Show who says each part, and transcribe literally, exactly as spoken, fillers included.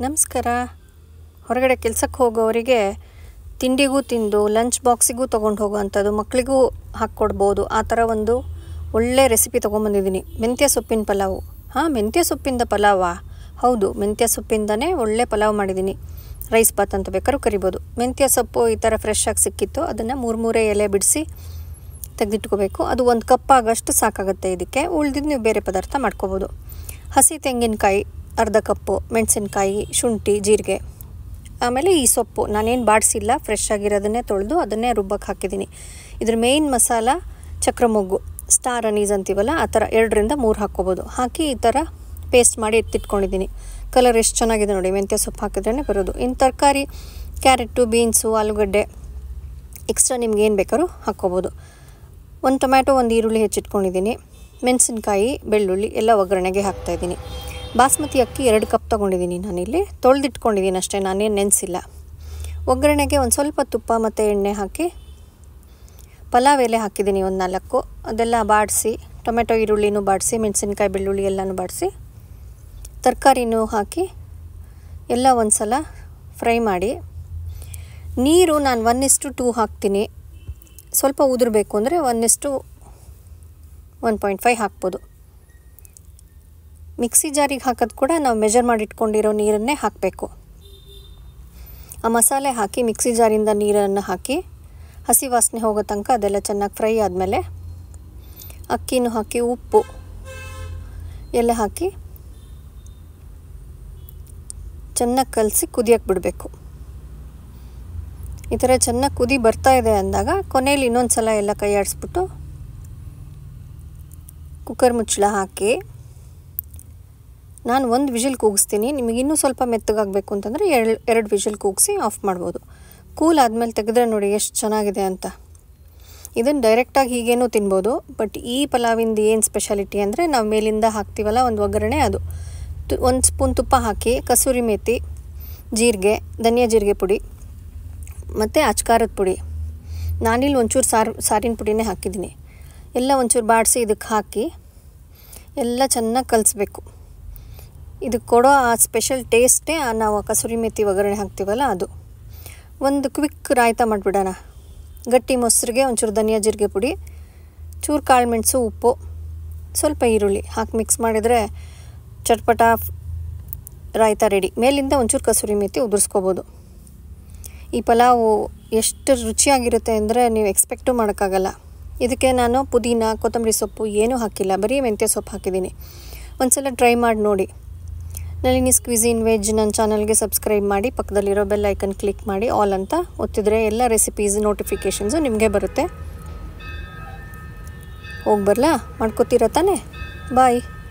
Speaker 1: ನಮಸ್ಕಾರ. ಹೊರಗಡೆ ಕೆಲಸಕ್ಕೆ ಹೋಗೋವರಿಗೆ ತಿಂಡಿಗೂ ತಿಂದು ಲಂಚ್ ಬಾಕ್ಸಿಗೂ ತೊಗೊಂಡು ಹೋಗೋವಂಥದ್ದು, ಮಕ್ಕಳಿಗೂ ಹಾಕ್ಕೊಡ್ಬೋದು. ಆ ಥರ ಒಂದು ಒಳ್ಳೆ ರೆಸಿಪಿ ತೊಗೊಂಬಂದಿದ್ದೀನಿ. ಮೆಂತ್ಯ ಸೊಪ್ಪಿನ ಪಲಾವು. ಹಾಂ, ಮೆಂತ್ಯ ಸೊಪ್ಪಿಂದ ಪಲಾವಾ? ಹೌದು, ಮೆಂತ್ಯ ಸೊಪ್ಪಿಂದನೇ ಒಳ್ಳೆ ಪಲಾವ್ ಮಾಡಿದ್ದೀನಿ. ರೈಸ್ ಬಾತ್ ಅಂತ ಬೇಕಾದ್ರೂ ಕರಿಬೋದು. ಮೆಂತ್ಯ ಸೊಪ್ಪು ಈ ಥರ ಫ್ರೆಶ್ ಆಗಿ ಸಿಕ್ಕಿತ್ತು. ಅದನ್ನು ಮೂರು ಮೂರೇ ಎಲೆ ಬಿಡಿಸಿ ತೆಗೆದಿಟ್ಕೋಬೇಕು. ಅದು ಒಂದು ಕಪ್ ಆಗೋಷ್ಟು ಸಾಕಾಗುತ್ತೆ. ಇದಕ್ಕೆ ಉಳಿದಿದ್ದು ನೀವು ಬೇರೆ ಪದಾರ್ಥ ಮಾಡ್ಕೋಬೋದು. ಹಸಿ ತೆಂಗಿನಕಾಯಿ ಅರ್ಧ ಕಪ್ಪು, ಮೆಣಸಿನ್ಕಾಯಿ, ಶುಂಠಿ, ಜೀರಿಗೆ, ಆಮೇಲೆ ಈ ಸೊಪ್ಪು ನಾನೇನು ಬಾಡಿಸಿಲ್ಲ, ಫ್ರೆಶ್ ಆಗಿರೋದನ್ನೇ ತೊಳೆದು ಅದನ್ನೇ ರುಬ್ಬಕ್ಕೆ ಹಾಕಿದ್ದೀನಿ. ಇದ್ರ ಮೇಯ್ನ್ ಮಸಾಲ ಚಕ್ರಮೊಗ್ಗು, ಸ್ಟಾರ್ ಅನೀಸ್ ಅಂತೀವಲ್ಲ, ಆ ಥರ ಎರಡರಿಂದ ಮೂರು ಹಾಕ್ಕೋಬೋದು. ಹಾಕಿ ಈ ಥರ ಪೇಸ್ಟ್ ಮಾಡಿ ಎತ್ತಿಟ್ಕೊಂಡಿದ್ದೀನಿ. ಕಲರ್ ಎಷ್ಟು ಚೆನ್ನಾಗಿದೆ ನೋಡಿ, ಮೆಂತ್ಯ ಸೊಪ್ಪು ಹಾಕಿದ್ರೇ ಬರೋದು. ಇನ್ನು ತರಕಾರಿ ಕ್ಯಾರೆಟು, ಬೀನ್ಸು, ಆಲೂಗಡ್ಡೆ ಎಕ್ಸ್ಟ್ರಾ ನಿಮ್ಗೆ ಏನು ಬೇಕಾದ್ರೂ ಹಾಕ್ಕೋಬೋದು. ಒಂದು ಟೊಮ್ಯಾಟೊ, ಒಂದು ಈರುಳ್ಳಿ ಹೆಚ್ಚಿಟ್ಕೊಂಡಿದ್ದೀನಿ. ಮೆಣಸಿನ್ಕಾಯಿ, ಬೆಳ್ಳುಳ್ಳಿ ಎಲ್ಲ ಒಗ್ಗರಣೆಗೆ ಹಾಕ್ತಾಯಿದ್ದೀನಿ. ಬಾಸ್ಮತಿ ಅಕ್ಕಿ ಎರಡು ಕಪ್ ತೊಗೊಂಡಿದ್ದೀನಿ ನಾನಿಲ್ಲಿ. ತೊಳೆದಿಟ್ಕೊಂಡಿದ್ದೀನಿ ಅಷ್ಟೇ, ನಾನೇನು ನೆನೆಸಿಲ್ಲ. ಒಗ್ಗರಣೆಗೆ ಒಂದು ಸ್ವಲ್ಪ ತುಪ್ಪ ಮತ್ತು ಎಣ್ಣೆ ಹಾಕಿ ಪಲಾವ್ ಎಲೆ ಹಾಕಿದ್ದೀನಿ ಒಂದು ನಾಲ್ಕು. ಅದೆಲ್ಲ ಬಾಡಿಸಿ, ಟೊಮೆಟೊ ಈರುಳ್ಳಿನೂ ಬಾಡಿಸಿ, ಮೆಣಸಿನ್ಕಾಯಿ ಬೆಳ್ಳುಳ್ಳಿ ಎಲ್ಲನೂ ಬಾಡಿಸಿ, ತರಕಾರಿನೂ ಹಾಕಿ ಎಲ್ಲ ಒಂದು ಸಲ ಫ್ರೈ ಮಾಡಿ. ನೀರು ನಾನು ಒನ್ ಇಸ್ಟು ಟೂ ಹಾಕ್ತೀನಿ. ಸ್ವಲ್ಪ ಉದುರಬೇಕು ಅಂದರೆ ಒನ್ ಇಸ್ಟು ಒನ್ ಪಾಯಿಂಟ್ ಫೈವ್ ಹಾಕ್ಬೋದು. ಮಿಕ್ಸಿ ಜಾರಿಗೆ ಹಾಕೋದು ಕೂಡ ನಾವು ಮೆಜರ್ ಮಾಡಿ ಇಟ್ಕೊಂಡಿರೋ ನೀರನ್ನೇ ಹಾಕಬೇಕು. ಆ ಮಸಾಲೆ ಹಾಕಿ ಮಿಕ್ಸಿ ಜಾರಿಂದ ನೀರನ್ನು ಹಾಕಿ ಹಸಿ ವಾಸನೆ ಹೋಗೋ ತನಕ ಅದೆಲ್ಲ ಚೆನ್ನಾಗಿ ಫ್ರೈ ಆದಮೇಲೆ ಅಕ್ಕಿನೂ ಹಾಕಿ, ಉಪ್ಪು ಎಲ್ಲ ಹಾಕಿ ಚೆನ್ನಾಗಿ ಕಲಸಿ ಕುದಿಯೋಕ್ಕೆ ಬಿಡಬೇಕು. ಈ ಥರ ಚೆನ್ನಾಗಿ ಕುದಿ ಬರ್ತಾ ಇದೆ ಅಂದಾಗ ಕೊನೆಯಲ್ಲಿ ಇನ್ನೊಂದು ಸಲ ಎಲ್ಲ ಕೈ ಆಡಿಸ್ಬಿಟ್ಟು ಕುಕ್ಕರ್ ಮುಚ್ಚಳ ಹಾಕಿ ನಾನು ಒಂದು ವಿಷಲ್ ಕೂಗಿಸ್ತೀನಿ. ನಿಮಗೆ ಇನ್ನೂ ಸ್ವಲ್ಪ ಮೆತ್ತಗಾಗಬೇಕು ಅಂತಂದರೆ ಎರಡು ಎರಡು ವಿಷಲ್ ಕೂಗಿಸಿ ಆಫ್ ಮಾಡ್ಬೋದು. ಕೂಲ್ ಆದಮೇಲೆ ತೆಗೆದ್ರೆ ನೋಡಿ ಎಷ್ಟು ಚೆನ್ನಾಗಿದೆ ಅಂತ. ಇದನ್ನು ಡೈರೆಕ್ಟಾಗಿ ಹೀಗೇನೂ ತಿನ್ಬೋದು. ಬಟ್ ಈ ಪಲಾವಿಂದ ಏನು ಸ್ಪೆಷಾಲಿಟಿ ಅಂದರೆ ನಾವು ಮೇಲಿಂದ ಹಾಕ್ತೀವಲ್ಲ ಒಂದು ಒಗ್ಗರಣೆ, ಅದು ಒಂದು ಸ್ಪೂನ್ ತುಪ್ಪ ಹಾಕಿ ಕಸೂರಿ ಮೇಥಿ, ಜೀರಿಗೆ, ಧನಿಯಾ ಜೀರಿಗೆ ಪುಡಿ ಮತ್ತು ಅಚ್ಕಾರದ ಪುಡಿ, ನಾನಿಲ್ಲಿ ಒಂಚೂರು ಸಾರು ಸಾರಿನ ಪುಡಿನೇ ಹಾಕಿದ್ದೀನಿ, ಎಲ್ಲ ಒಂಚೂರು ಬಾಡಿಸಿ ಇದಕ್ಕೆ ಹಾಕಿ ಎಲ್ಲ ಚೆನ್ನಾಗಿ ಕಲಿಸ್ಬೇಕು. ಇದಕ್ಕೆ ಕೊಡೋ ಆ ಸ್ಪೆಷಲ್ ಟೇಸ್ಟೇ ನಾವು ಕಸೂರಿ ಮೇಥಿ ಒಗ್ಗರಣೆ ಹಾಕ್ತೀವಲ್ಲ ಅದು. ಒಂದು ಕ್ವಿಕ್ ರಾಯ್ತ ಮಾಡಿಬಿಡೋಣ. ಗಟ್ಟಿ ಮೊಸರಿಗೆ ಒಂಚೂರು ಧನಿಯಾ ಜೀರಿಗೆ ಪುಡಿ, ಚೂರು ಕಾಳು ಮೆಣಸು, ಉಪ್ಪು, ಸ್ವಲ್ಪ ಈರುಳ್ಳಿ ಹಾಕಿ ಮಿಕ್ಸ್ ಮಾಡಿದರೆ ಚಟ್ಪಟ ರಾಯ್ತ ರೆಡಿ. ಮೇಲಿಂದ ಒಂಚೂರು ಕಸೂರಿ ಮೇಥಿ ಉದುರಿಸ್ಕೋಬೋದು. ಈ ಪಲಾವು ಎಷ್ಟು ರುಚಿಯಾಗಿರುತ್ತೆ ಅಂದರೆ ನೀವು ಎಕ್ಸ್ಪೆಕ್ಟು ಮಾಡೋಕ್ಕಾಗಲ್ಲ. ಇದಕ್ಕೆ ನಾನು ಪುದೀನ, ಕೊತ್ತಂಬರಿ ಸೊಪ್ಪು ಏನೂ ಹಾಕಿಲ್ಲ, ಬರೀ ಮೆಂತ್ಯ ಸೊಪ್ಪು ಹಾಕಿದ್ದೀನಿ. ಒಂದು ಸಲ ಟ್ರೈ ಮಾಡಿ ನೋಡಿ. ನಳಿನಿಸ್ ಕ್ವಿಸಿನ್ ವೆಜ್ ನನ್ನ ಚಾನಲ್ಗೆ ಸಬ್ಸ್ಕ್ರೈಬ್ ಮಾಡಿ, ಪಕ್ಕದಲ್ಲಿರೋ ಬೆಲ್ ಐಕನ್ ಕ್ಲಿಕ್ ಮಾಡಿ ಆಲ್ ಅಂತ ಒತ್ತಿದ್ರೆ ಎಲ್ಲ ರೆಸಿಪೀಸ್ ನೋಟಿಫಿಕೇಷನ್ಸು ನಿಮಗೆ ಬರುತ್ತೆ. ಹೋಗಿ ಬರಲಾ? ಮಾಡ್ಕೋತೀರ ತಾನೇ? ಬಾಯ್.